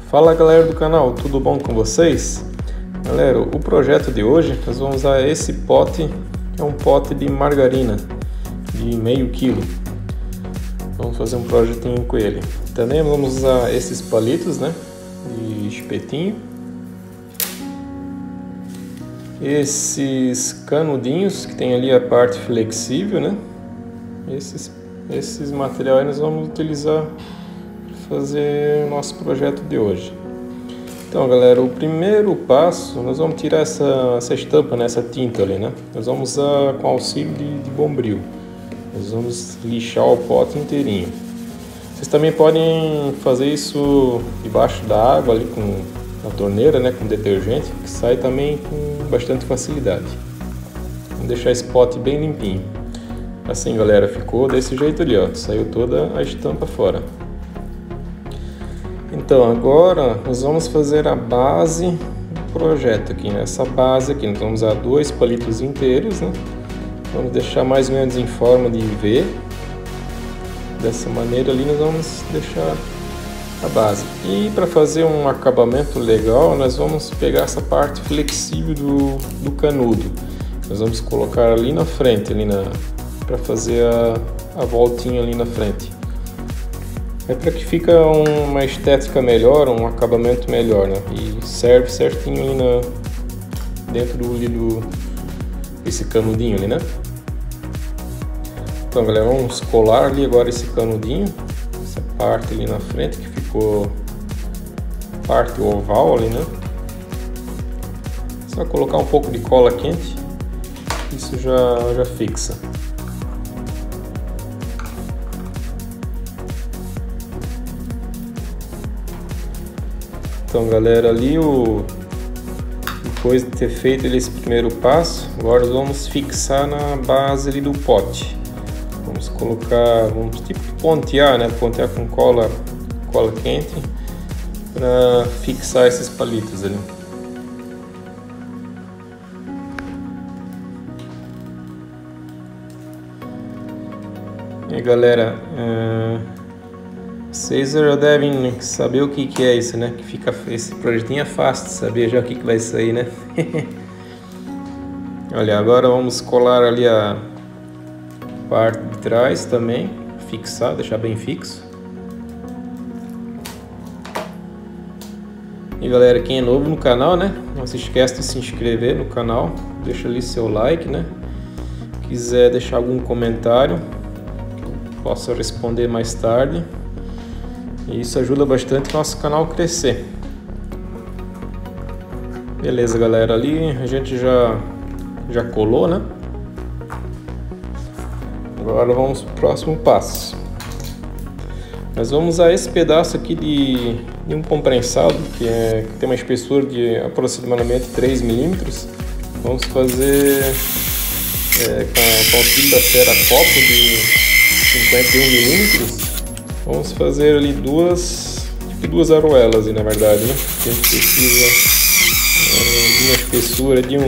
Fala galera do canal, tudo bom com vocês? Galera, o projeto de hoje nós vamos usar esse pote, que é um pote de margarina de meio quilo. Vamos fazer um projetinho com ele. Também vamos usar esses palitos, né, de espetinho. Esses canudinhos que tem ali a parte flexível, né? Esses materiais nós vamos utilizar para fazer o nosso projeto de hoje. Então galera, o primeiro passo, nós vamos tirar essa estampa, né, essa tinta ali, né? Nós vamos usar com auxílio de bombril. Nós vamos lixar o pote inteirinho. Vocês também podem fazer isso debaixo da água ali na torneira, né, com detergente, que sai também com bastante facilidade. Vamos deixar esse pote bem limpinho. Assim galera, ficou desse jeito ali, ó, saiu toda a estampa fora. Então agora nós vamos fazer a base do projeto aqui, né? Essa base aqui, nós vamos usar 2 palitos inteiros, né? Vamos deixar mais ou menos em forma de V. Dessa maneira ali nós vamos deixar a base. E para fazer um acabamento legal, nós vamos pegar essa parte flexível do canudo. Nós vamos colocar ali na frente, para fazer a voltinha ali na frente. É para que fica uma estética melhor, um acabamento melhor, né? E serve certinho ali dentro desse canudinho ali, né? Então galera, vamos colar ali agora esse canudinho, essa parte ali na frente que ficou parte oval ali, né? Só colocar um pouco de cola quente, isso já fixa. Então galera, ali depois de ter feito esse primeiro passo, agora nós vamos fixar na base ali do pote. Vamos colocar, vamos tipo pontear, né? Pontear com cola quente para fixar esses palitos ali. E galera, vocês já devem saber o que é isso, né? Que fica esse projetinho é fácil de saber já o que vai sair, né? Olha, agora vamos colar ali a parte de trás também, fixar, deixar bem fixo. E galera, quem é novo no canal, né? Não se esquece de se inscrever no canal, deixa ali seu like, né? Quiser deixar algum comentário, que eu possa responder mais tarde. E isso ajuda bastante o nosso canal a crescer. Beleza galera, ali a gente já colou, né? Agora vamos para o próximo passo. Nós vamos usar esse pedaço aqui de um comprensado que tem uma espessura de aproximadamente 3 milímetros. Vamos fazer com o auxílio da cera copo de 51 milímetros. Vamos fazer ali duas aroelas, na verdade, né? A gente precisa de uma espessura de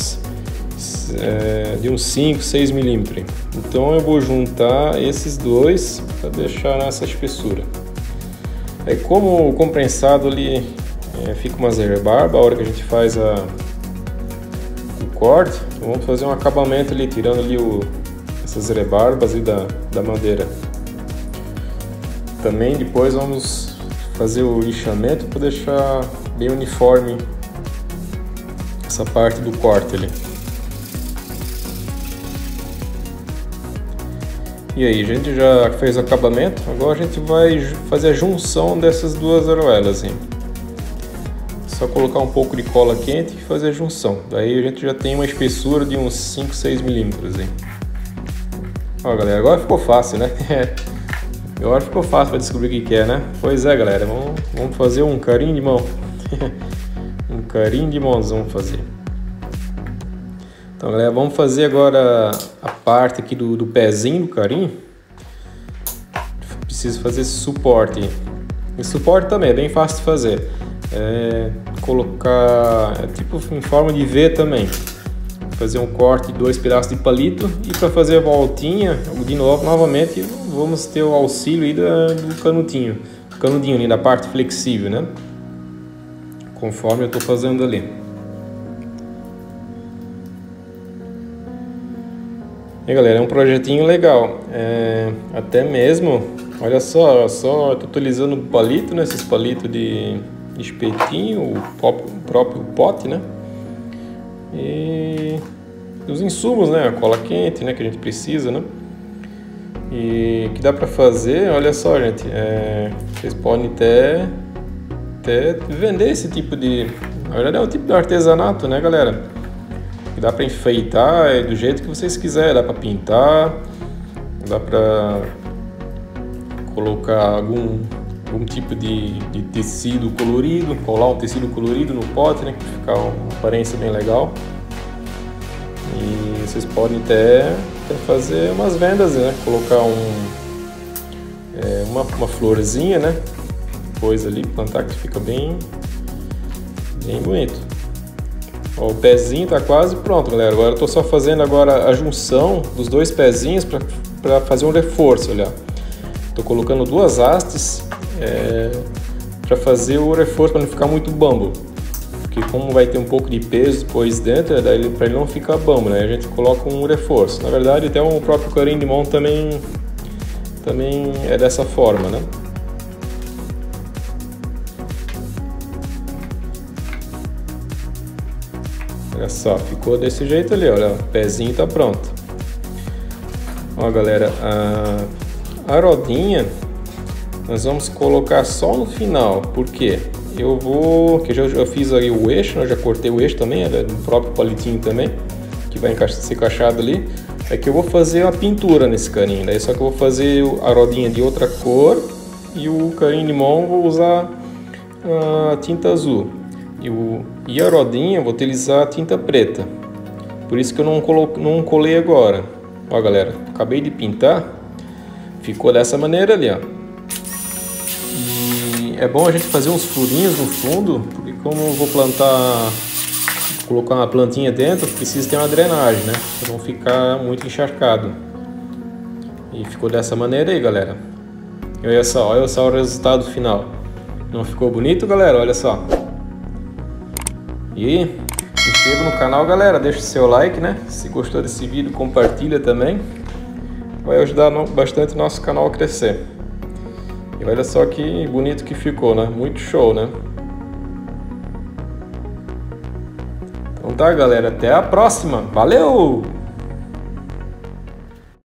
uns 5, 6 milímetros. Então eu vou juntar esses dois para deixar nessa espessura. Aí como o comprensado ali fica umas rebarba, a hora que a gente faz o corte, vamos fazer um acabamento ali, tirando ali essas rebarbas ali da madeira. Também depois vamos fazer o lixamento para deixar bem uniforme essa parte do corte ali. E aí, a gente já fez o acabamento, agora a gente vai fazer a junção dessas duas aroelas. Hein? Só colocar um pouco de cola quente e fazer a junção. Daí a gente já tem uma espessura de uns 5, 6 milímetros. Hein? Ó galera, agora ficou fácil, né? Agora ficou fácil para descobrir o que é, né? Pois é, galera, vamos fazer um carinho de mão. Um carinho de mãos vamos fazer. Então, galera, vamos fazer agora a parte aqui do pezinho do carinho. Preciso fazer esse suporte. Esse suporte também é bem fácil de fazer. Colocar tipo em forma de V também. Fazer um corte de 2 pedaços de palito e para fazer a voltinha, de novo, novamente, vamos ter o auxílio aí do canudinho ali da parte flexível, né? conforme eu estou fazendo ali. E galera, é um projetinho legal, até mesmo, olha só, estou utilizando palito, né, esses palitos de espetinho, o próprio pote, né, e os insumos, né, a cola quente, né, que a gente precisa, né, e o que dá para fazer, olha só gente, vocês podem até vender esse tipo de, na verdade é um tipo de artesanato, né galera, que dá para enfeitar do jeito que vocês quiserem, dá para pintar, dá para colocar algum tipo de tecido colorido, colar um tecido colorido no pote, né, que fica uma aparência bem legal. E vocês podem até fazer umas vendas, né, colocar uma florzinha, né, depois ali plantar, que fica bem bonito. Ó, o pezinho tá quase pronto, galera. Agora eu tô só fazendo agora a junção dos dois pezinhos para fazer um reforço, olha. Tô colocando duas hastes para fazer o reforço, para não ficar muito bambo. Porque como vai ter um pouco de peso depois dentro, daí para ele não ficar bambo, né? A gente coloca um reforço. Na verdade, até o próprio carinho de mão também é dessa forma, né? Olha só, ficou desse jeito ali, olha, o pezinho tá pronto. Ó galera, a rodinha nós vamos colocar só no final, porque que eu fiz aí o eixo, eu já cortei o eixo também, do próprio palitinho também, que vai ser encaixado ali. É que eu vou fazer a pintura nesse caninho, daí só que eu vou fazer a rodinha de outra cor e o carinho de mão vou usar a tinta azul. E a rodinha eu vou utilizar a tinta preta, por isso que eu não colei agora. Ó galera, acabei de pintar, ficou dessa maneira ali, ó. E é bom a gente fazer uns furinhos no fundo, porque como eu vou colocar uma plantinha dentro, precisa ter uma drenagem, né, para não ficar muito encharcado. E ficou dessa maneira aí, galera. E olha só o resultado final. Não ficou bonito, galera? Olha só. E se inscreva no canal, galera, deixa o seu like, né? Se gostou desse vídeo, compartilha também. Vai ajudar bastante o nosso canal a crescer. E olha só que bonito que ficou, né? Muito show, né? Então tá, galera, até a próxima. Valeu!